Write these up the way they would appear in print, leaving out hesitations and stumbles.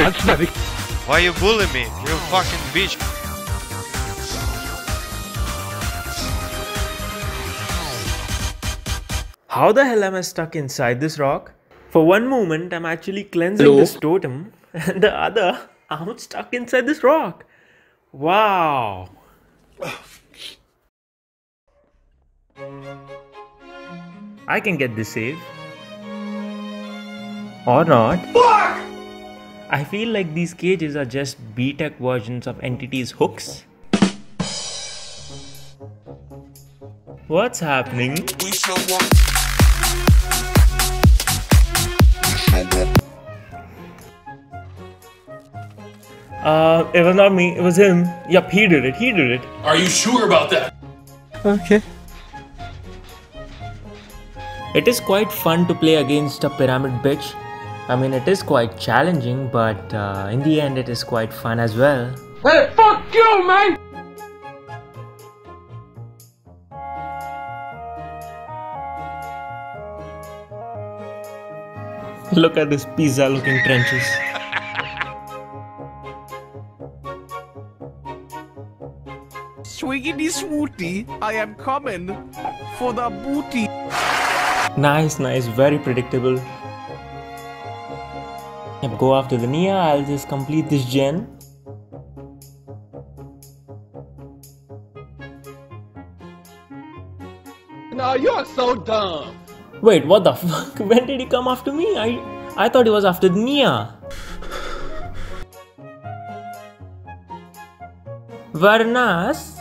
Why you bully me? You fucking bitch. How the hell am I stuck inside this rock? For one moment, I'm actually cleansing this totem, and the other, I'm stuck inside this rock. Wow. I can get this save. Or not. Fuck! I feel like these cages are just B-Tech versions of Entity's hooks. What's happening? It was not me, it was him. Yup, he did it. Are you sure about that? Okay. It is quite fun to play against a pyramid bitch. I mean, it is quite challenging, but in the end, it is quite fun as well. Hey, fuck you, man! Look at this pizza-looking trenches. Swiggity swooty, I am coming for the booty. Nice, very predictable. Go after the Nia, I'll just complete this gen. No, you're so dumb. Wait, what the fuck? When did he come after me? I thought he was after the Nia. Varnas?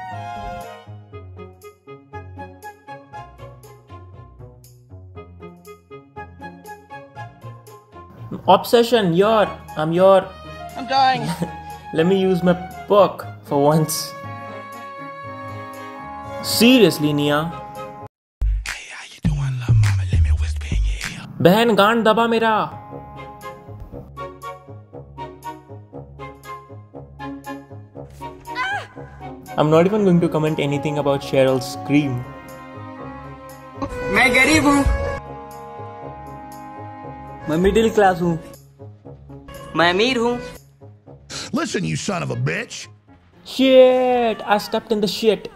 Obsession, I'm dying. Let me use my perk for once. Seriously, Nia. Hey, how you doing, love mama? Let me whisper in your ear. बहन गांड दबा मेरा. I'm not even going to comment anything about Cheryl's scream. मैं गरीब हूँ. मैं middle class हूँ. मैं अमीर हूँ. Listen, you son of a bitch. Shit! I stepped in the shit.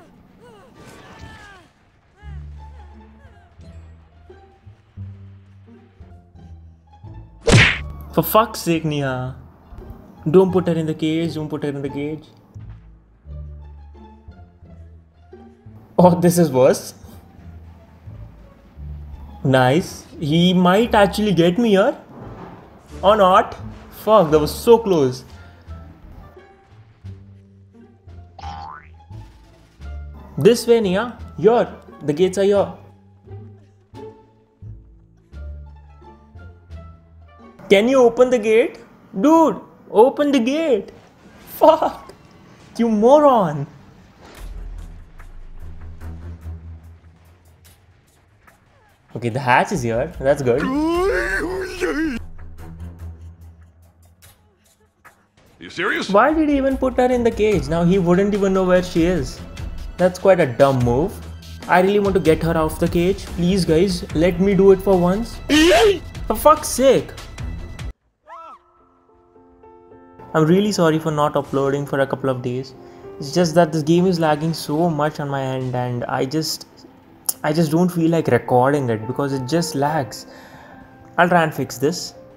For fuck's sake, Nia. Don't put her in the cage. Oh, this is worse. Nice. He might actually get me here. Or not. Fuck, that was so close. This way, Nia. Here. The gates are here. Can you open the gate? Dude, open the gate. Fuck. You moron. Okay, the hatch is here. That's good. You serious? Why did he even put her in the cage? Now he wouldn't even know where she is. That's quite a dumb move. I really want to get her out of the cage. Please guys, let me do it for once. For fuck's sake. I'm really sorry for not uploading for a couple of days. It's just that this game is lagging so much on my end and I just don't feel like recording it because it just lags. I'll try and fix this.